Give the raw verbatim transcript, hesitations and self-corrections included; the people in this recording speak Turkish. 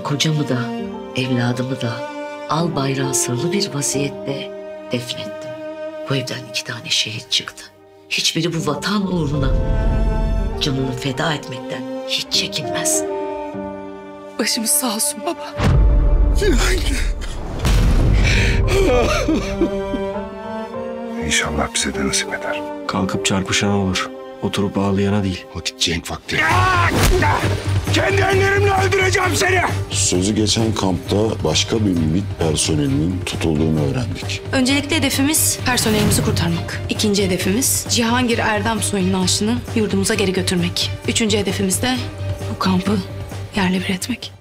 kocamı da evladımı da al bayrağı sırlı bir vaziyette defnettim. Bu evden iki tane şehit çıktı. Hiçbiri bu vatan uğruna canını feda etmekten hiç çekinmez. Başımız sağ olsun baba. İnşallah bize de nasip eder. Kalkıp çarpışana olur. Oturup ağlayana değil. Vakit cenk vakti. Kendi ellerimle öldüreceğim seni. Sözü geçen kampta başka bir MİT personelinin tutulduğunu öğrendik. Öncelikli hedefimiz personelimizi kurtarmak. İkinci hedefimiz Cihangir Erdem soyunun naaşını yurdumuza geri götürmek. Üçüncü hedefimiz de bu kampı yerle bir etmek.